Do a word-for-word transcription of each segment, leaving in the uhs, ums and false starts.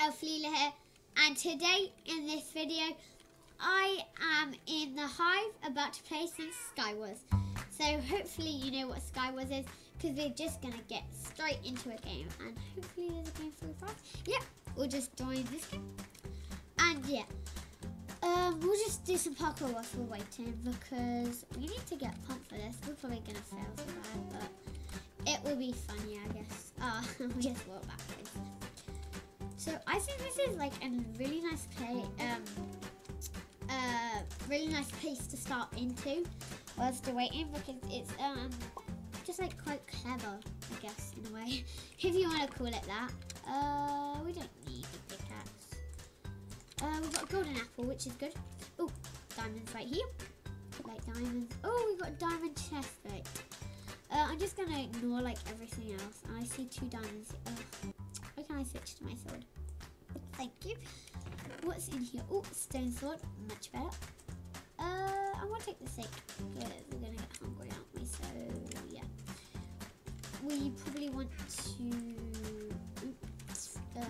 Elfleela here, and today in this video I am in the Hive about to play some Skywars. So hopefully you know what Skywars is, because we're just going to get straight into a game, and hopefully there's a game for us. Yep, we'll just join this game. And yeah, um, we'll just do some parkour whilst we're waiting, because we need to get pumped for this. We're probably going to fail so bad, but it will be fun, yeah, I guess. Ah, uh, we just walk backwards. So I think this is like a really nice play, um, uh, really nice place to start into whilst you're waiting, because it's um, just like quite clever, I guess, in a way, if you want to call it that. Uh, we don't need a pickaxe. Uh, we've got a golden apple, which is good. Oh, diamonds right here. Like diamonds. Oh, we've got a diamond chest plate. Uh, I'm just gonna ignore like everything else. And I see two diamonds. Oh, why can't I switch to my sword? Thank you. What's in here? Oh, stone sword, much better. Uh, I want to take the steak because we're gonna get hungry, aren't we? So yeah, we probably want to. Oops. Uh,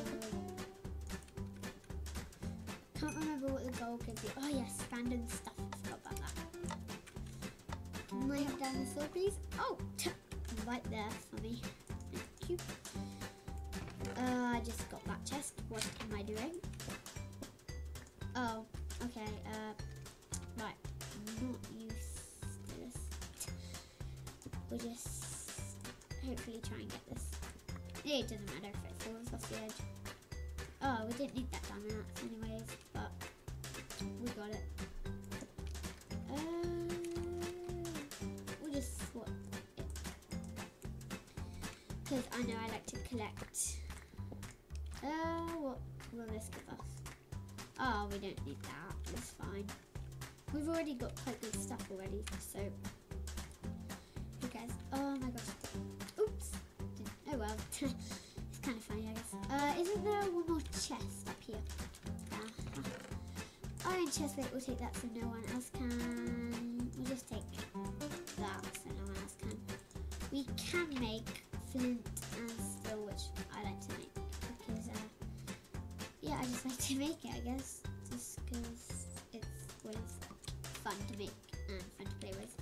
can't remember what the goal could be. Oh yes, random stuff. I forgot about that. Can I have down the sword, please? Oh, right there for me. Thank you. Uh, I just got that chest. What am I doing? Oh, okay. Uh, right. I'm not used to this. We'll just hopefully try and get this. Yeah, it doesn't matter if it falls off the edge. Oh, we didn't need that diamond axe anyways, but we got it. Uh, we'll just swap it. Because I know I like to collect. Uh, what will this give us? Oh, we don't need that. It's fine. We've already got quite good stuff already, so who cares? Oh my gosh. Oops. Didn't, oh well. It's kind of funny, I guess. Uh, isn't there one more chest up here? Uh, iron chest plate. We'll take that so no one else can. We'll just take that so no one else can. We can make flint and steel, which I like to make. Yeah, I just like to make it, I guess, just because it's always fun to make and fun to play with.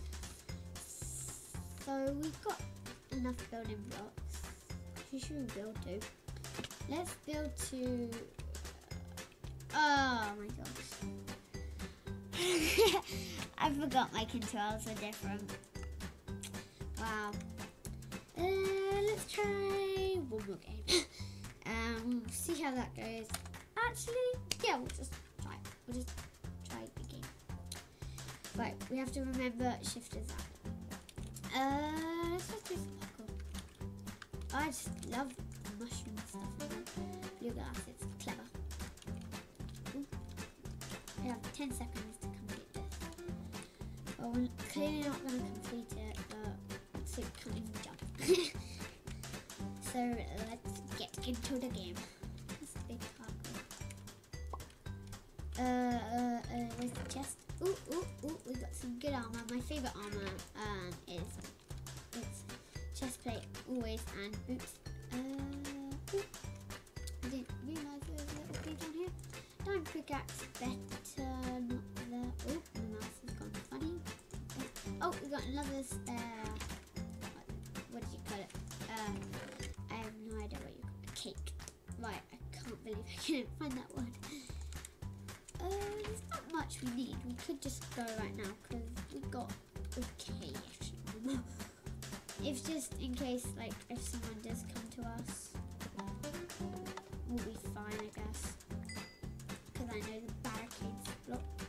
So we've got enough building blocks. Who should we build to? Let's build to... Oh my gosh. I forgot my controls were different. Wow. Uh, let's try one more game. Um, we'll see how that goes. Actually, yeah, we'll just try it. We'll just try the game. Right, we have to remember shift is up. Uh, let's just do some parkour. I just love the mushroom stuff in the blue glass. It's clever. Ooh. I have ten seconds to complete this. Well, we're clearly not going to complete it, but let's see if we can't even jump. So let's get into the game. This is a big parkour. Uh, uh, uh, where's the chest? Ooh, ooh, ooh, we got some good armor. My favorite armor um, is it's chest plate always and boots. Uh, ooh. I didn't realise there was a little thing down here. Diamond pickaxe, better not there. Oh, the mouse has gone funny. Oh, we got another spare. What did you call it? Uh, I have no idea what you call it. Cake. Right, I can't believe I couldn't find that word. Uh, there's not much we need. We could just go right now because we've got okay-ish armor. If just in case, like, if someone does come to us, we'll be fine, I guess. Because I know the barricade's blocked.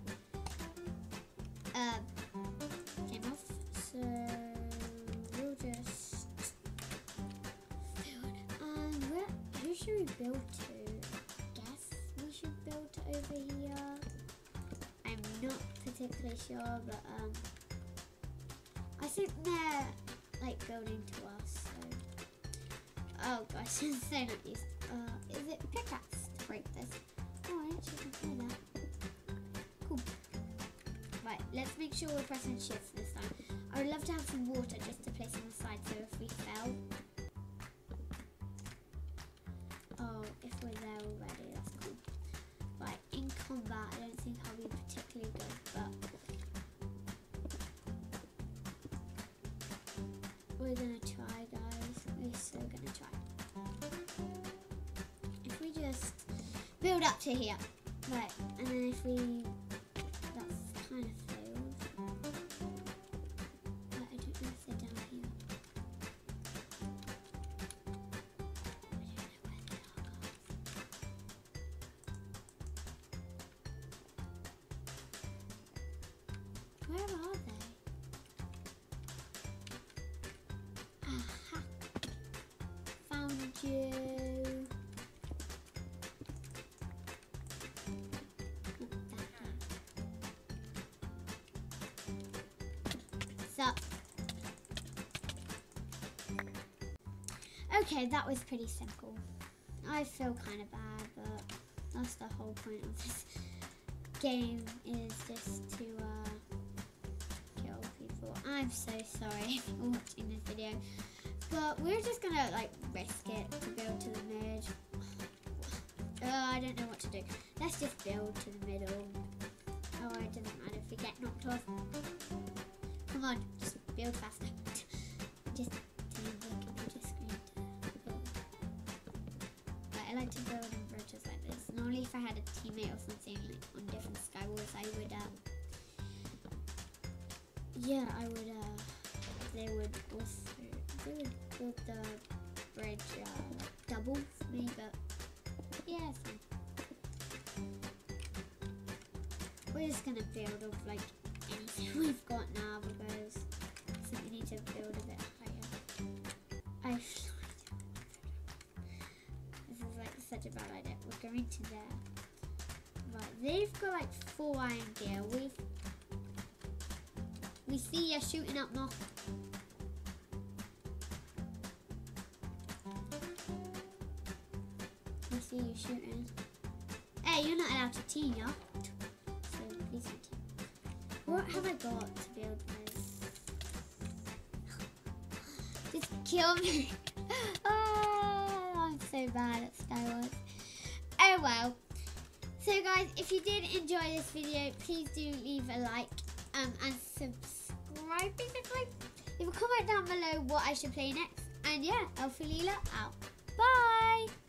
Um, came off, so we'll just build. Um, where, who should we build to? Should build to over here. I'm not particularly sure, but um, I think they're like building to us. So, oh gosh, I'm so not used. Uh, is it pickaxe to break this? Oh, I actually can do that. Cool. Right, let's make sure we're pressing shift this time. I would love to have some water just to place on the side, so if we fell. Oh, if we're there already, that's cool. Right, in combat, I don't think I'll be particularly good, but we're gonna try, guys. We're so gonna try. If we just build up to here, right, and then if we, that's kind of failed. But I don't know if they're down here. Where are they? Aha! Found you. So, okay, that was pretty simple. I feel kind of bad, but that's the whole point of this game, is just to uh, kill people. I'm so sorry if you're watching this video, but we're just gonna like risk it to build to the mid. Uh, I don't know what to do. Let's just build to the middle. Oh, it doesn't matter if we get knocked off. Come on, just build faster. Just turn the computer screen to build. But I like to build on bridges like this. Normally if I had a teammate or something like on different skywalls, I would um yeah, I would uh they would also they would build the bridge uh like double for me, but yeah, it's fine. We're just gonna build off like anything we've got now because I think we need to build a bit higher. I have no idea. This is like such a bad idea. We're going to there. Right, they've got like full iron gear. We've we see you shooting up more. We see you shooting. Hey, you're not allowed to team, yeah? So please don't team. What have I got to build with? Just kill me. Oh, I'm so bad at Skywars. Oh well. So guys, if you did enjoy this video, please do leave a like um, and subscribe basically. Leave a comment down below what I should play next. And yeah, Elfie Leela out. Bye.